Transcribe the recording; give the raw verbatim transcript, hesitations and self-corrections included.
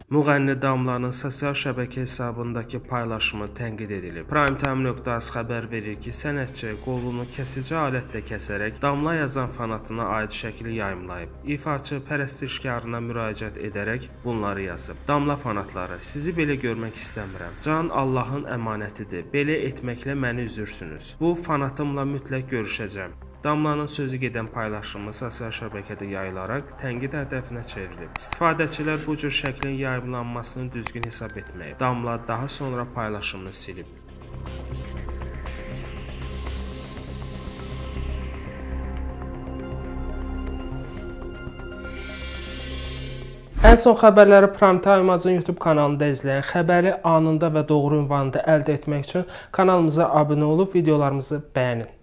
Müğənni Damlanın sosial şəbəkə hesabındakı paylaşımı tənqid edilib. Primetime nöqtə az xəbər verir ki, sənətçi qolunu kəsici alətlə kəsərək Damla yazan fanatına aid şəkli yayımlayıb. İfaçı pərəstişkarına müraciət edərək bunları yazıb. Damla fanatları, sizi belə görmək istəmirəm. Can Allahın əmanətidir. Belə etməklə məni üzürsünüz. Bu fanatımla mütləq görüşəcəm. Damlanın sözü gedən paylaşımı sosial şəbəkədə yayılaraq tənqid hədəfinə çevrilib. İstifadəçilər bu cür şəklin yayımlanmasını düzgün hesab etməyib. Damla daha sonra paylaşımını silib. Ən son xəbərləri Primetime-ın YouTube kanalında izləyən, xəbəri anında və doğru ünvanında əldə etmək üçün kanalımıza abunə olub videolarımızı bəyənin.